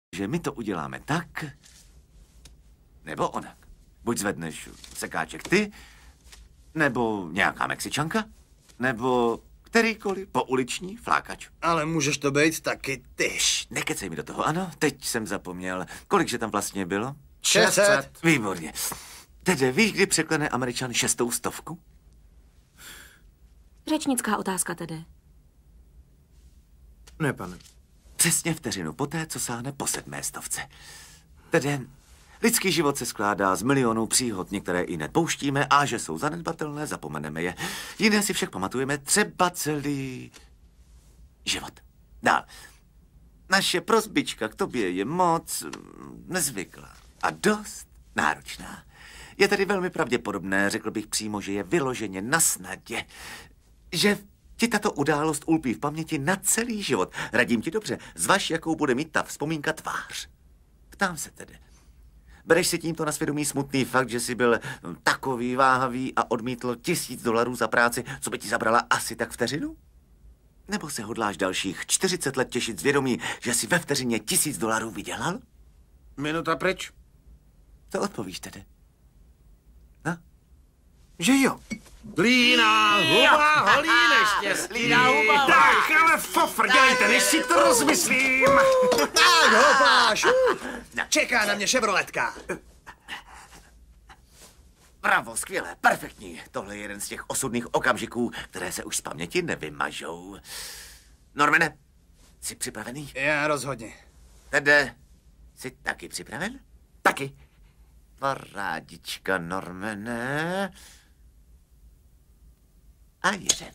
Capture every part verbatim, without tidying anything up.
že my to uděláme tak, nebo onak. Buď zvedneš sekáček ty, nebo nějaká Mexičanka, nebo kterýkoliv pouliční flákač. Ale můžeš to být taky ty. Šš, nekecej mi do toho, ano, teď jsem zapomněl. Kolikže tam vlastně bylo? šest set. Výborně. Tedy víš, kdy překlene Američan šestou stovku? Řečnická otázka tedy. Ne, pane. Přesně vteřinu poté, co sáhne po sedmé stovce. Tedy lidský život se skládá z milionů příhod, některé i nepouštíme, a že jsou zanedbatelné, zapomeneme je. Jiné si však pamatujeme třeba celý život. Dál. Naše prosbička k tobě je moc nezvyklá a dost náročná. Je tedy velmi pravděpodobné, řekl bych přímo, že je vyloženě na snadě, že ti tato událost ulpí v paměti na celý život. Radím ti dobře, zvaž, jakou bude mít ta vzpomínka tvář. Ptám se tedy. Bereš si tímto na svědomí smutný fakt, že jsi byl takový váhavý a odmítl tisíc dolarů za práci, co by ti zabrala asi tak vteřinu? Nebo se hodláš dalších čtyřicet let těšit z vědomí, že jsi ve vteřině tisíc dolarů vydělal? Minuta pryč. Co odpovíš tedy? No? Že jo. Líná huba, holí neštěstí. Tak, ale fofr, dělejte, než si to rozmyslím. Tak, hopáš. Čeká na mě Chevroletka. Bravo, skvělé, perfektní. Tohle je jeden z těch osudných okamžiků, které se už z paměti nevymažou. Normane, jsi připravený? Já rozhodně. Tede, jsi taky připraven? Taky. Parádička, Normane. A jedem.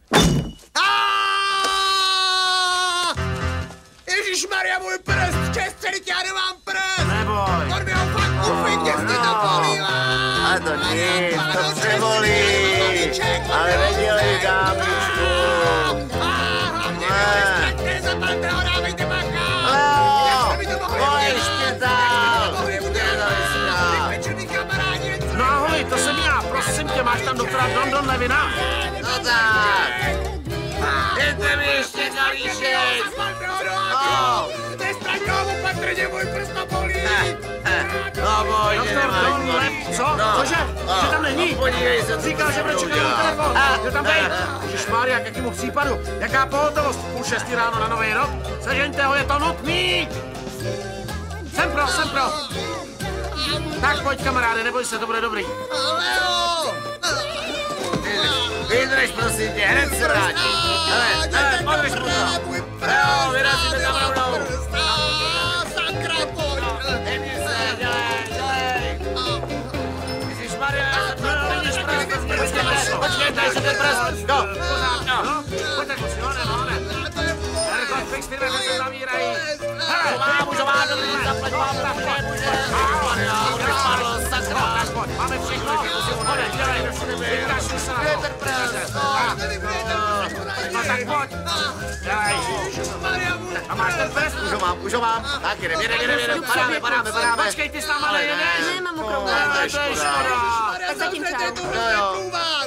Ježišmarja, můj prst, čestřelit, já nemám prst. Neboj. On mi ho fakt ufik, jestli to bolívá. A to nic, to přebolí. Ale nedělej, kámičku. Hlavně nestraťte, za pan toho dávejte bacha. Moje špětál. No ahoj, to jsem já, prosím tě, máš tam doktora Dondon Levina? No tak. Jdete mi ještě kalíšek. Nestraťte ho, opatrně, můj prst to bolí. No boj, že Doktor nemáš Don Lev, co? Cože? Že tam není? Podívej se, co Říkal, že bude čekat na telefon. Jde tam bejt. Ježišmarja, k jakému případu? Jaká pohotovost? Půl šestý ráno na Nový rok? Sežeňte ho, je to nutný. Jsem pro, jsem pro. Tak pojď, kamaráde, neboj se, to bude dobrý. Vydrž, prosím tě, hned se vrátí. Hele, hele, podrž mu to. Jo, vyrazíme tam rovnou. Sakra, pojď. Hejmě se, dělej, dělej. Ježišmarja, já jsem to vidíš prst. Počkej, tady se ten prst. Jo, pořád, jo. Pojď tak, musí, ho ne, ho ne. Tady fix, ty dveře se zavírají. Hele, má, můžu, má, dobrý, zaplať, má, může, může. Jo, kde spadl, sakra. Máme všechno, honem, dělej. Vykašli se na to. Ten prst. No tak pojď. Dělej. A máš ten prst? Už ho mám, už ho mám. Tak jedem, jedem, jedem, jedem. Padáme, padáme, padáme. Počkej, ty s náma nejedeš. Nemám mokrou To je škoda. Tak zatím čau. Jo, jo.